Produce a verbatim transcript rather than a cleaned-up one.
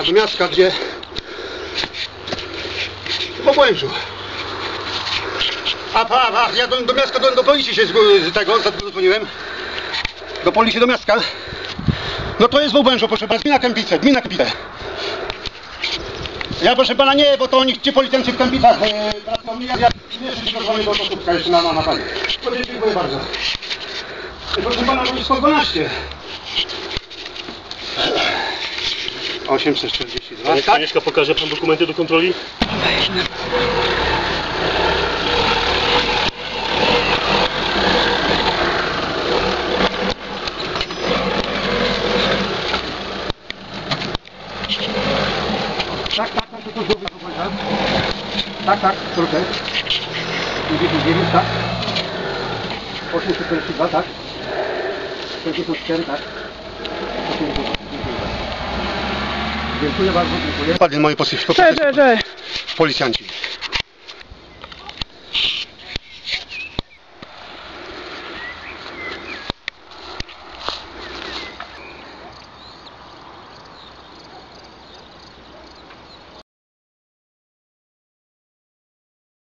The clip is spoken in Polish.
do miasta, gdzie... Po Błężu. A, a, a, ja do, do miasta, do, do policji się z, z tego zadzwoniłem. Do policji, do miasta. No to jest w Łężu, proszę pana, gmina Kępice, gmina Kępice. Ja proszę pana nie, bo to oni, ci policjanci w Kępicach e, pracują, ja, ja nie jestem przygotowany do posłuchania jeszcze na, na, na panie. Dziękuję bardzo. Proszę pana, to jest sto dwanaście. osiemset czterdzieści dwa. Panie Agnieszka, pokaże pan dokumenty do kontroli? Tak, tak, tak, to zrobię, tak, tak, trochę. dziewięćdziesiąt dziewięć, tak. osiemset czterdzieści dwa, tak. pięćdziesiąt cztery, tak. Dziękuję bardzo, dziękuję. Padli moje posypki, policjanci.